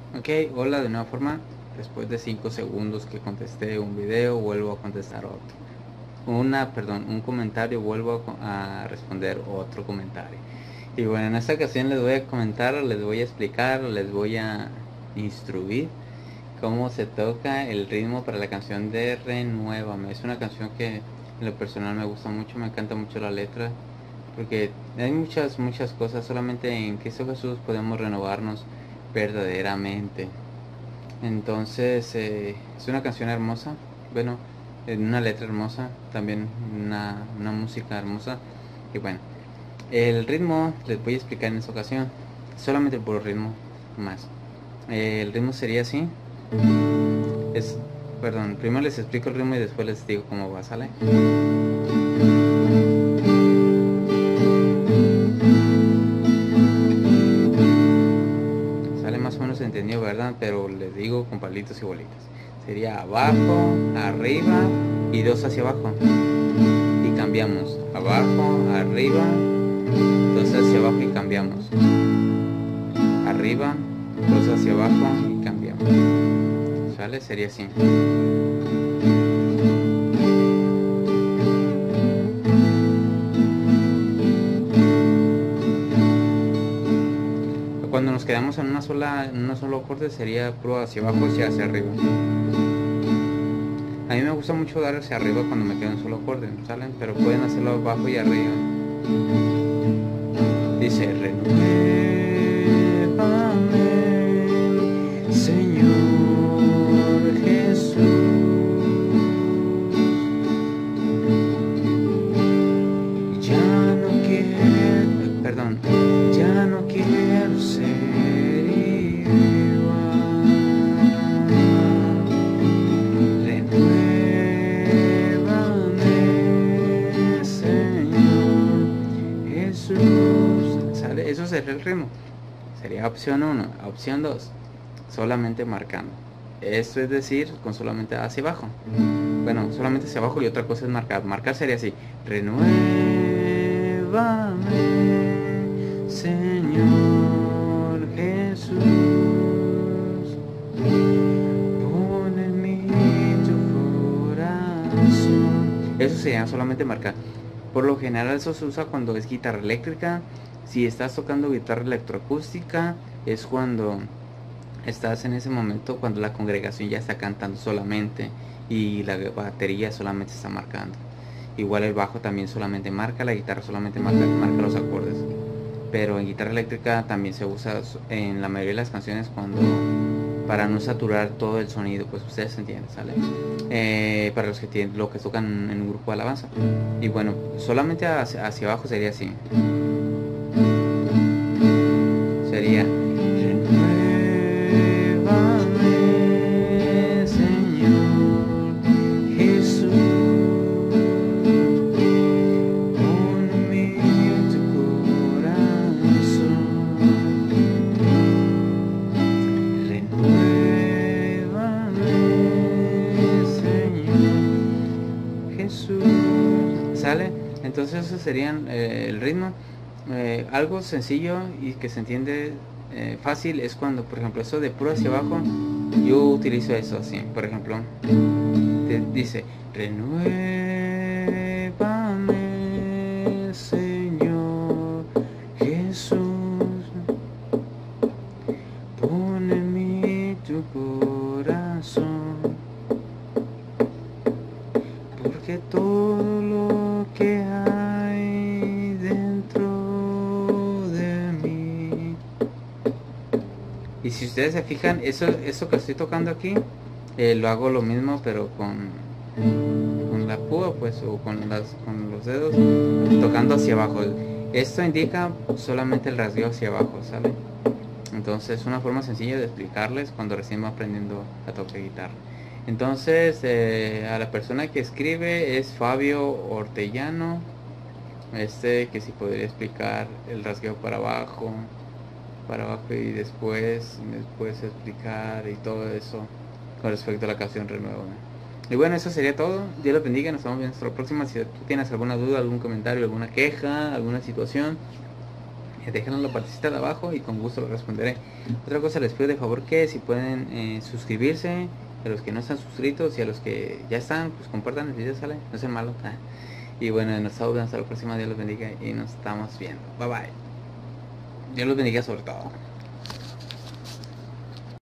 Ok, hola de nueva forma. Después de 5 segundos que contesté un video, vuelvo a contestar otro. Un comentario, vuelvo a responder otro comentario. Y bueno, en esta ocasión les voy a comentar, les voy a explicar, les voy a instruir cómo se toca el ritmo para la canción de Renuévame. Es una canción que en lo personal me gusta mucho, me encanta mucho la letra, porque hay muchas cosas. Solamente en Cristo Jesús podemos renovarnos verdaderamente. Entonces es una canción hermosa, bueno, una letra hermosa, también una música hermosa. Y bueno, el ritmo les voy a explicar en esta ocasión, solamente el puro ritmo más. El ritmo sería así. Es, perdón, primero les explico el ritmo y después les digo cómo va, ¿sale? Sale más o menos entendido, ¿verdad? Pero les digo con palitos y bolitas. Sería abajo, arriba y dos hacia abajo. Y cambiamos. Abajo, arriba, dos hacia abajo y cambiamos. Arriba, dos hacia abajo y cambiamos. ¿Sale? Sería así. Cuando nos quedamos en un solo acorde sería puro hacia abajo y hacia arriba. A mí me gusta mucho dar hacia arriba cuando me quedo en un solo acorde, ¿salen? Pero pueden hacerlo abajo y arriba. Dice, renuévame, Señor Jesús. Ya no quiero, perdón, ya no quiero ser igual. Renuévame, Señor Jesús. ¿Sale? Eso sería el ritmo. Sería opción 1. Opción 2, solamente marcando. Esto es decir, con solamente hacia abajo. Bueno, solamente hacia abajo y otra cosa es marcar. Marcar sería así. Renuévame, Señor Jesús. Pon en mí tu corazón. Eso sería solamente marcar. Por lo general eso se usa cuando es guitarra eléctrica. Si estás tocando guitarra electroacústica, es cuando estás en ese momento, cuando la congregación ya está cantando solamente y la batería solamente está marcando. Igual el bajo también solamente marca, la guitarra solamente marca los acordes. Pero en guitarra eléctrica también se usa en la mayoría de las canciones cuando, para no saturar todo el sonido, pues ustedes entienden, ¿sale? Para los que tienen, lo que tocan en un grupo de alabanza. Y bueno, solamente hacia abajo sería así. Sería renuévame, Señor Jesús. Pon en mí tu corazón. Renuévame, Señor Jesús. ¿Sale? Entonces eso serían el ritmo. Algo sencillo y que se entiende fácil es cuando, por ejemplo, eso de puro hacia abajo, yo utilizo eso así. Por ejemplo, dice, renuévame, Señor Jesús, pon en mí tu corazón, porque todo lo que hay dentro de mí. Y si ustedes se fijan, eso que estoy tocando aquí, lo hago lo mismo, pero con la púa, pues, o con los dedos, tocando hacia abajo. Esto indica solamente el rasgueo hacia abajo, ¿sale? Entonces, una forma sencilla de explicarles cuando recién va aprendiendo a tocar guitarra. Entonces, a la persona que escribe es Fabio Ortellano. Que si podría explicar el rasgueo para abajo y después me puedes explicar y todo eso con respecto a la canción Renuévame. Y bueno, eso sería todo. Dios los bendiga, nos estamos viendo hasta la próxima. Si tú tienes alguna duda, algún comentario, alguna queja, alguna situación, déjenlo en la partecita de abajo y con gusto lo responderé. Otra cosa, les pido de favor que si pueden suscribirse, a los que no están suscritos y a los que ya están, pues compartan el video, sale, no sean malos. Y bueno, nos estamos viendo hasta la próxima. Dios los bendiga y nos estamos viendo. Bye bye. Dios los bendiga sobre todo.